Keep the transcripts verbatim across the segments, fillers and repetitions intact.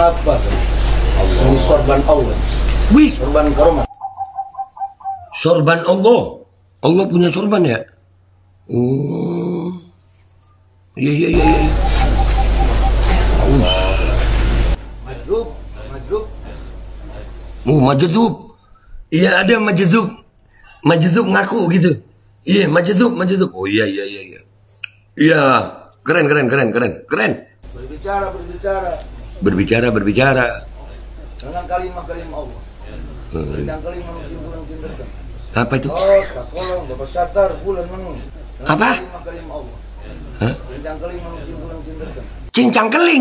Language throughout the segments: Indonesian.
apa? Allah. Ini sorban Allah. Wis. Sorban karomah. Sorban Allah. Allah punya sorban ya? Oh. Iya, iya, iya. iya. Majzub, majzub. Oh, majzub. Iya, ada majzub. Majzub ngaku gitu. Iya, majzub, majzub. Oh iya, iya, iya, iya. Iya, keren, keren, keren, keren, keren. Berbicara, berbicara. Berbicara, berbicara. Dengan kalimah-kalimah Allah. Hmm. Dengan kalimah bulan cinta. Apa itu? Oh, sakolong, bapak satar, bulan menung. Apa? Kalimah-kalimah Allah. Hah? Dengan kalimah bulan cinta. Cincang keling.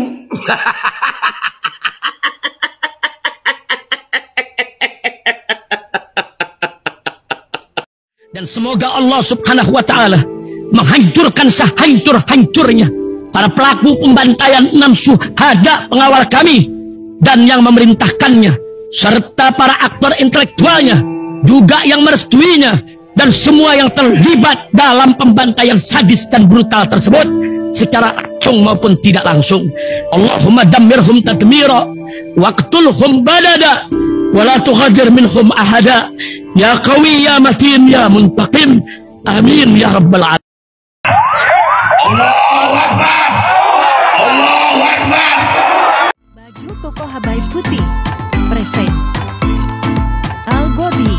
Dan semoga Allah subhanahu wa ta'ala menghancurkan sehancur-hancurnya para pelaku pembantaian enam syuhada pengawal kami dan yang memerintahkannya, serta para aktor intelektualnya juga yang merestuinya, dan semua yang terlibat dalam pembantaian sadis dan brutal tersebut secara langsung maupun tidak langsung. Allahumma dammirhum tadmira waqtulhum badada wala tughadir minhum ahada ya qawi ya matin ya muntaqim amin ya rabbal alamin. Allahu Akbar, Allahu Akbar. Baju koko Habaib putih present Al Gobi.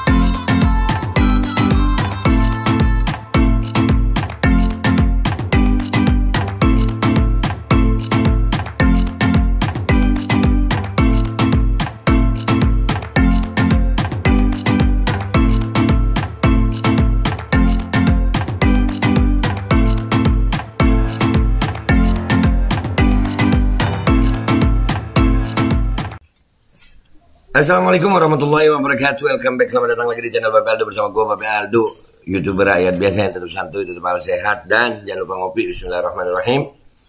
Assalamualaikum warahmatullahi wabarakatuh. Welcome back, selamat datang lagi di channel Bapak Aldo bersama gue Bapak Aldo, YouTuber rakyat biasa yang tetap santuy, tetap hal sehat, dan jangan lupa ngopi. Bismillahirrahmanirrahim.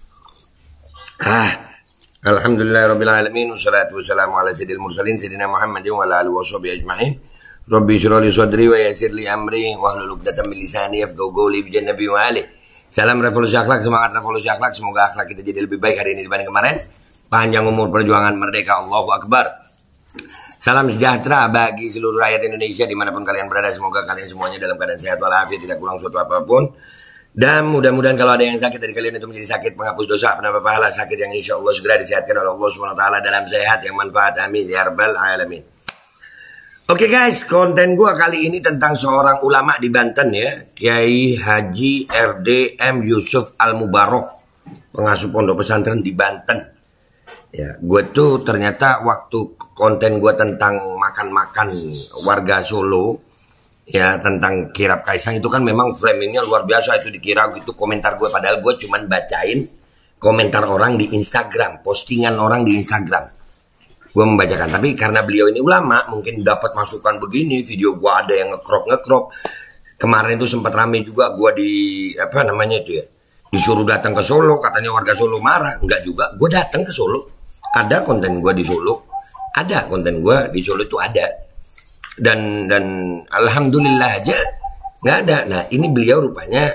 Ah, Alhamdulillahirrabbilalamin. Wassalatu wassalamu ala sayyidil mursalin Sayyidina Muhammadin wa ala alihi washabihi ajma'in. Rabbi shrah li sadri wa yassir li amri wahlul 'uqdatam min lisani yafqahu qawli bi jannabi wa ali. Salam revolusi akhlak, semangat revolusi akhlak. Semoga akhlak kita jadi lebih baik hari ini dibanding kemarin. Panjang umur perjuangan merdeka, Allahu Akbar. Salam sejahtera bagi seluruh rakyat Indonesia dimanapun kalian berada. Semoga kalian semuanya dalam keadaan sehat walafiat, tidak kurang suatu apapun. Dan mudah-mudahan kalau ada yang sakit dari kalian itu menjadi sakit penghapus dosa, penambah pahala, sakit yang insya Allah segera disehatkan oleh Allah subhanahu wa taala dalam sehat yang manfaat. Amin ya rabbal alamin. Oke guys, konten gua kali ini tentang seorang ulama di Banten ya, Kiai Haji R D M Yusuf Al Mubarok, pengasuh pondok pesantren di Banten. Ya, gue tuh ternyata waktu konten gue tentang makan-makan warga Solo, ya tentang kirap Kaisang itu kan memang framingnya luar biasa, itu dikira itu komentar gue, padahal gue cuman bacain komentar orang di Instagram, postingan orang di Instagram, gue membacakan. Tapi karena beliau ini ulama, mungkin dapat masukan begini, video gue ada yang ngekrop ngekrop. Kemarin itu sempat rame juga gue di apa namanya itu ya, disuruh datang ke Solo, katanya warga Solo marah. Enggak juga, gue datang ke Solo. Ada konten gue di Solo, ada konten gue di Solo itu ada, dan dan alhamdulillah aja nggak ada. Nah ini beliau rupanya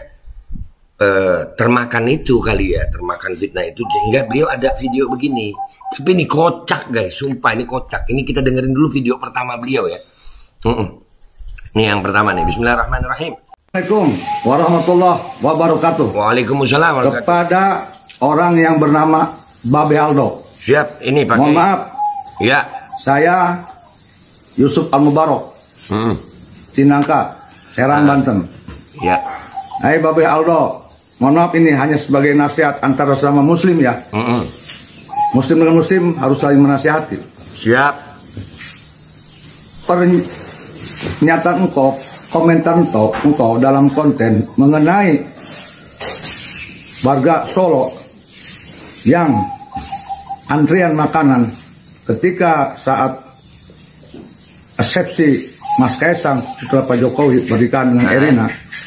uh, termakan itu kali ya, termakan fitnah itu sehingga beliau ada video begini. Tapi ini kocak guys, sumpah ini kocak. Ini kita dengerin dulu video pertama beliau ya. Uh -uh. Ini yang pertama nih, Bismillahirrahmanirrahim. Assalamualaikum warahmatullahi wabarakatuh. Waalaikumsalam warahmatullahi wabarakatuh. Kepada orang yang bernama Babe Aldo. Siap, ini pakai. Mohon maaf. Ya. Saya Yusuf Al Mubarok. Hmm. Cinangka, Serang, ah. Banten. Ya. Hai Babe Aldo. Mohon maaf, ini hanya sebagai nasihat antara sesama muslim ya. Hmm. Muslim dengan muslim harus saling menasihati. Siap. Pernyataan engkau, komentar engkau, engkau dalam konten mengenai warga Solo yang antrian makanan ketika saat resepsi Mas Kaisang setelah Pak Jokowi berikan dengan Erina.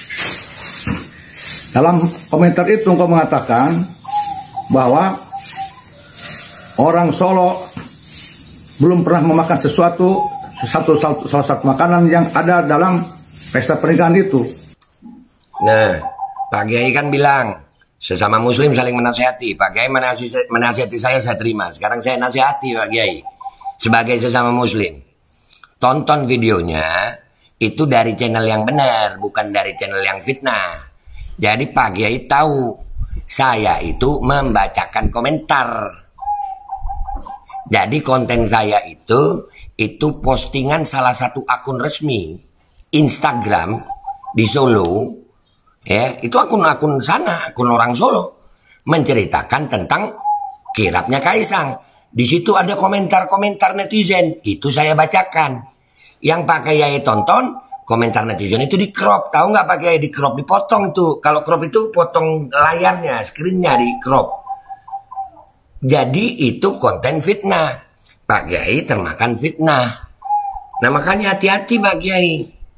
Dalam komentar itu engkau mengatakan bahwa orang Solo belum pernah memakan sesuatu satu salah satu makanan yang ada dalam pesta pernikahan itu. Nah, Pak Kiai kan bilang Sesama muslim saling menasihati. Pak Kiai menasihati, menasihati saya, saya terima. Sekarang saya nasihati Pak Kiai sebagai sesama muslim. Tonton videonya itu dari channel yang benar, bukan dari channel yang fitnah. Jadi Pak Kiai tahu saya itu membacakan komentar. Jadi konten saya itu itu postingan salah satu akun resmi Instagram di Solo, ya, itu akun-akun sana, akun orang Solo, menceritakan tentang kirapnya Kaisang. Di situ ada komentar-komentar netizen, itu saya bacakan. Yang Pak Kiai tonton, komentar netizen itu di crop, tahu nggak Pak Kiai, di crop, dipotong tuh. Kalau crop itu potong layarnya, screennya di crop. Jadi itu konten fitnah. Pak Kiai termakan fitnah. Nah makanya hati-hati Pak Kiai.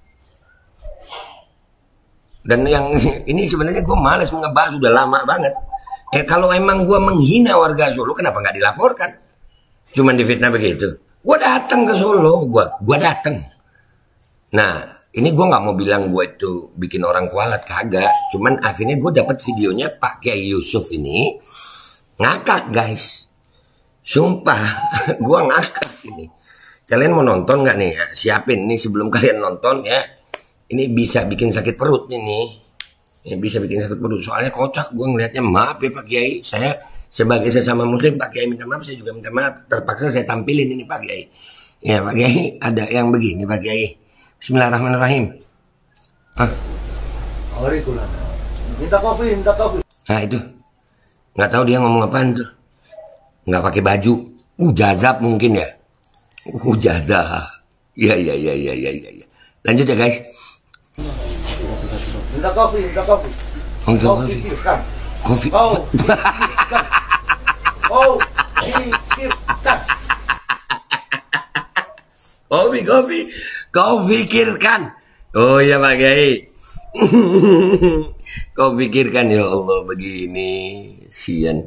Dan yang ini sebenarnya gue malas ngebahas, udah lama banget. Eh kalau emang gue menghina warga Solo, kenapa nggak dilaporkan? Cuman difitnah begitu. Gue datang ke Solo, gue gue datang. Nah ini gue nggak mau bilang gue itu bikin orang kualat, kagak. Cuman akhirnya gue dapat videonya Pak Kiai Yusuf ini ngakak guys. Sumpah, gue ngakak ini. Kalian mau nonton nggak nih? Ya? Siapin nih sebelum kalian nonton ya. Ini bisa bikin sakit perut ini. Ini bisa bikin sakit perut. Soalnya kocak gue ngelihatnya. Maaf ya Pak Kiai. Saya sebagai sesama muslim, Pak Kiai minta maaf. Saya juga minta maaf. Terpaksa saya tampilin ini Pak Kiai. Ya Pak Kiai, ada yang begini Pak Kiai. Bismillahirrahmanirrahim. Ah. Minta kopi, minta kopi. Nah itu. Nggak tahu dia ngomong apaan tuh. Nggak pakai baju. Uh jazab mungkin ya. Uh jazab. Ya ya ya ya ya ya. Lanjut ya guys. Minta kopi, minta kopi. Oh, kopi. Pikirkan. Kopi. Kau pikirkan. Kau pikirkan. Kopi, kopi. Kau pikirkan. Oh iya Pak Kiai. Kau pikirkan ya Allah begini. Sian.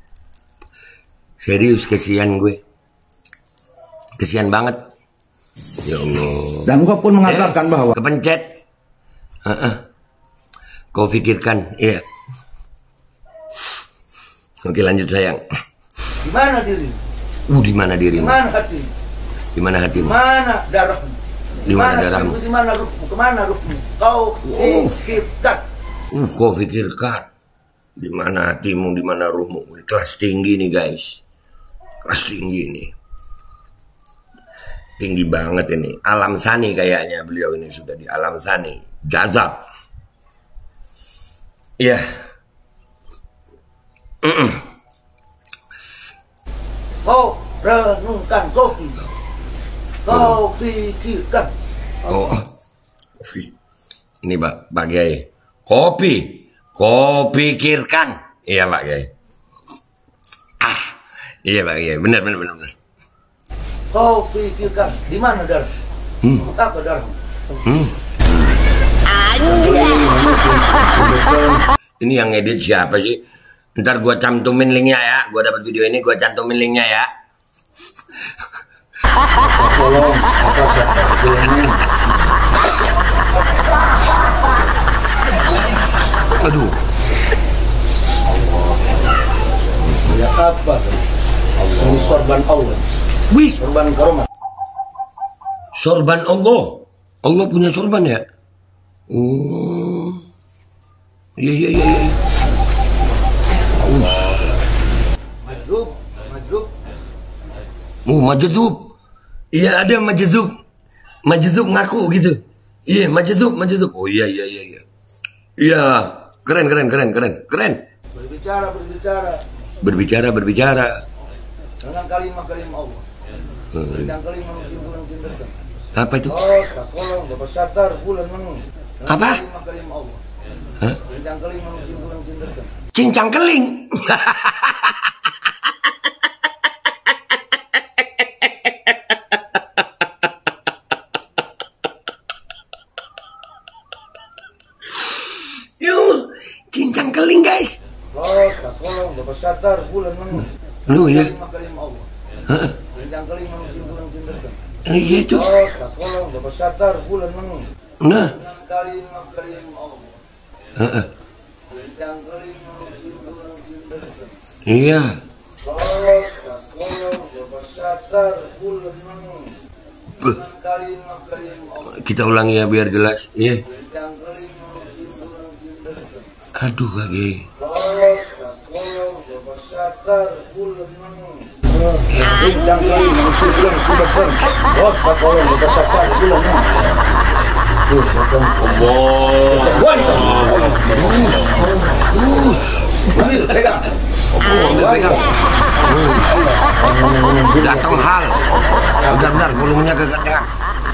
Serius kesian gue. Kesian banget. Ya Allah. Dan engkau pun mengatakan eh, bahwa kepencet. Uh-uh. Kau pikirkan, iya. Oke lanjut sayang. Di mana diri? Uh di mana dirimu? Di mana hati? Di mana hatimu? Di mana darahmu? Di mana darahmu? Di mana ruhmu? Kemana ruhmu? Kau pikirkan. Uh kau pikirkan. Di mana hatimu? Di mana ruhmu? Kelas tinggi nih guys. Kelas tinggi nih. Tinggi banget ini. Alam sani kayaknya beliau ini sudah di alam sani. Jazab. Iya. Yeah. Mm-mm. Kau renungkan kopi. Kau pikirkan. Oh, kopi. Ini Pak, Pak Kiai. Kopi. Kau pikirkan. Iya Pak Kiai. Ah, iya Pak Kiai. Benar, benar, benar, benar. Kau pikirkan. Di mana darah? Hmm. Apa darah? Hmm. Ini yang edit siapa sih? Ntar gua cantumin linknya ya. Gua dapat video ini, gua cantumin linknya ya. Tolong, apa siapa video ini? Aduh. Ya apa? Ini sorban Allah. Wis. Sorban karomah. Sorban Allah. Allah punya sorban ya? Oh. Iya, iya, iya. iya. Us. Majlub, majlub. Oh, majzub. Iya, ada majzub. Majzub ngaku gitu. Iya, majzub, majzub. Oh iya, iya, iya, iya. Iya, keren, keren, keren, keren, keren. Berbicara, berbicara. Berbicara, berbicara. Dengan kalimat-kalimat Allah. Hmm. Dengan kalimat mungkin-mungkin. Apa itu? Oh, sakolong, dapat satar, bulan menung. Apa? Kalimat-kalimat Allah. Hah? Dengan kalimat mungkin-mungkin. Cincang keling. Yo, cincang keling guys. Oh, sakolong, dapat satar, bulan menung. Lu ya? Kalimat-kalimat Allah. Hah? Dengan kalimat mungkin-mungkin. Iya itu. Oh, sakolong, dapat satar, bulan menung. Nah. Dengan kalimat-kalimat Allah. Heeh. Dengan kalimat mungkin Iya. Buh. Kita ulangi ya biar jelas. Iya. Aduh lagi. Datang hal. Bentar-bentar, volumenya kekencengan.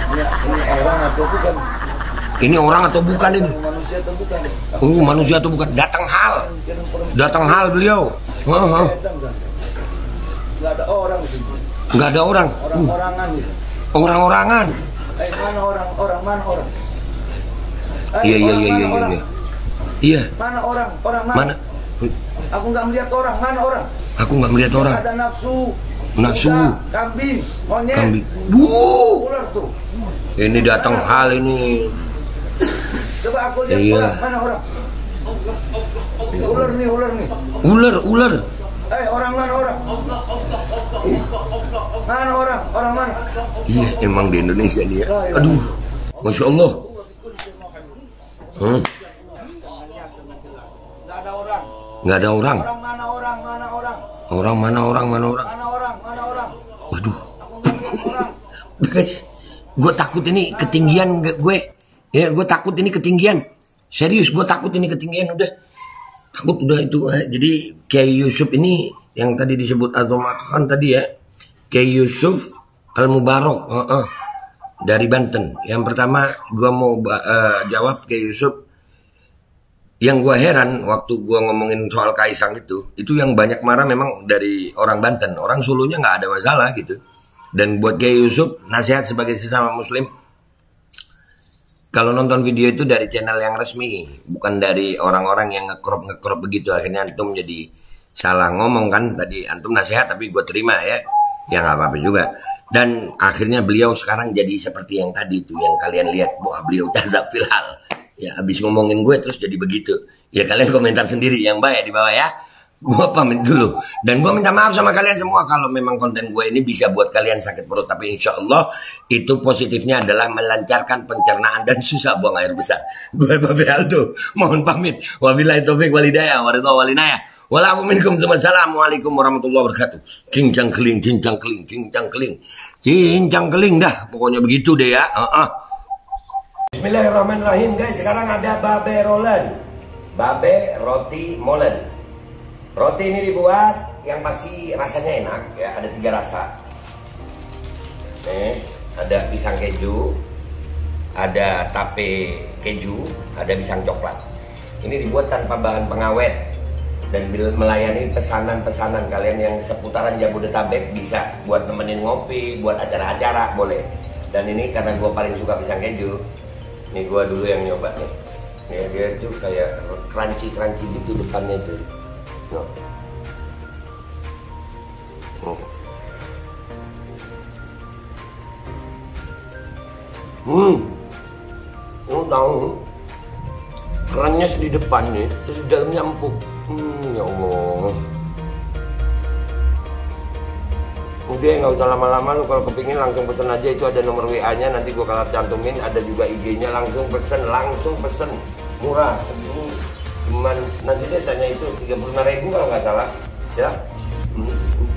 Ini orang atau bukan ini? Oh, manusia atau bukan? Datang hal. Datang hal beliau. Heeh. Nggak ada orang di sini. Nggak ada orang. Orang-orangan gitu. Orang-orangan. Eh, mana orang? Orang mana orang? Eh, Iya, iya, orang, iya, mana iya, orang? iya. Iya. Mana orang? Orang mana? Mana? Aku nggak melihat orang. Mana orang? Aku nggak melihat orang. Ada nafsu. Nafsu. Kuda, kambing, monyet. Kambing. Bu. Ular tuh. Ini datang hal ini. Coba aku lihat Iya. orang. Mana orang? Ular nih, ular nih. Ular, ular. Eh, orang mana orang? Mana orang? Orang mana? Iya, emang di Indonesia nih ya. Aduh, masya Allah. Hmm. Nggak ada orang. Nggak ada orang. Orang mana orang? Mana orang? Orang mana orang mana orang. Mana orang? Mana orang? Waduh. Aku nggak melihat orang. Guys, gue takut ini ketinggian gue. Ya, gue takut ini ketinggian. Serius, gue takut ini ketinggian udah. Takut udah itu. Jadi Kiai Yusuf ini yang tadi disebut Azomat Khan tadi ya. Kiai Yusuf Al Mubarak uh -uh. dari Banten. Yang pertama gue mau uh, jawab Kiai Yusuf. Yang gue heran waktu gue ngomongin soal Kaisang itu, itu yang banyak marah memang dari orang Banten. Orang Solonya nggak ada masalah gitu. Dan buat Kiai Yusuf, nasihat sebagai sesama Muslim. Kalau nonton video itu dari channel yang resmi, bukan dari orang-orang yang ngekrop ngekrop begitu. Akhirnya antum jadi salah ngomong kan. Tadi antum nasihat tapi gue terima ya. Ya nggak apa-apa juga. Dan akhirnya beliau sekarang jadi seperti yang tadi itu yang kalian lihat. Wah, beliau tazab filhal. Ya habis ngomongin gue terus jadi begitu. Ya kalian komentar sendiri yang baik di bawah ya. Gue pamit dulu. Dan gue minta maaf sama kalian semua kalau memang konten gue ini bisa buat kalian sakit perut. Tapi insya Allah itu positifnya adalah melancarkan pencernaan dan susah buang air besar. Gue Babe Aldo mohon pamit. Wabillahi taufiq walhidayah. Waridhawalinayah. Wassalamualaikum warahmatullahi wabarakatuh. Cincang keling, cincang keling, cincang keling. Cincang keling dah. Pokoknya begitu deh ya. Uh -uh. Bismillahirrahmanirrahim guys. Sekarang ada Babe Rolen. Babe roti molen. Roti ini dibuat yang pasti rasanya enak ya, ada tiga rasa. Nih, ada pisang keju, ada tape keju, ada pisang coklat. Ini dibuat tanpa bahan pengawet dan melayani pesanan-pesanan kalian yang seputaran Jabodetabek bisa buat nemenin ngopi, buat acara-acara boleh. Dan ini karena gue paling suka pisang keju, ini gue dulu yang nyoba nih. Nih dia tuh kayak crunchy-crunchy gitu depannya tuh. No. Oh. Hmm, oh tahu, kerannya di depan nih, terus di dalamnya empuk. Hmm, ya Allah. Udah nggak usah lama-lama lu kalau kepingin langsung pesen aja, itu ada nomor W A-nya nanti gua kalau cantumin, ada juga I G-nya, langsung pesen, langsung pesen, murah. Ini cuman nanti dia tanya itu tiga puluh lima ribu kalau nggak salah ya. hmm.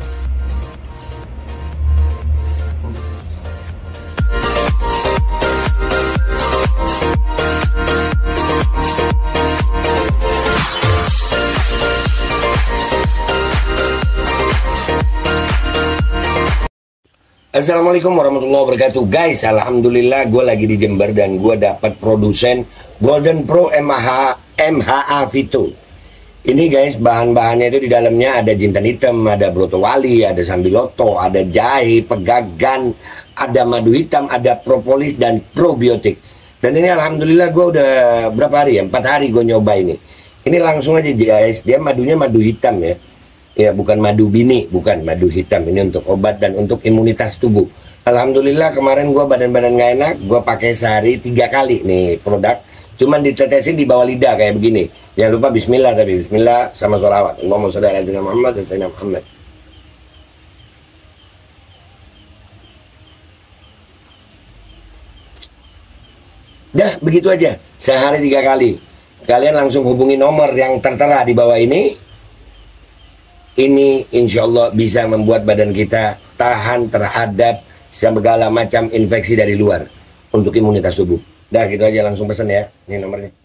Assalamualaikum warahmatullahi wabarakatuh guys. Alhamdulillah gue lagi di Jember dan gue dapat produsen Golden Pro M H A Vito. Ini guys, bahan-bahannya itu di dalamnya ada jintan hitam, ada broto wali, ada sambiloto, ada jahe, pegagan, ada madu hitam, ada propolis dan probiotik. Dan ini alhamdulillah gue udah berapa hari ya? empat hari gue nyoba ini. Ini langsung aja guys, dia madunya madu hitam ya. Ya bukan madu bini, bukan madu hitam. Ini untuk obat dan untuk imunitas tubuh. Alhamdulillah kemarin gue badan-badan gak enak, gue pakai sehari tiga kali nih produk. Cuman ditetesin di bawah lidah kayak begini. Jangan lupa bismillah, tapi bismillah sama sholawat. Allahumma sholli ala sayyidina Muhammad dan sayyidina Muhammad. Dah, begitu aja. Sehari tiga kali. Kalian langsung hubungi nomor yang tertera di bawah ini. Ini insya Allah bisa membuat badan kita tahan terhadap segala macam infeksi dari luar untuk imunitas tubuh. Dah, gitu aja, langsung pesan ya. Ini nomornya.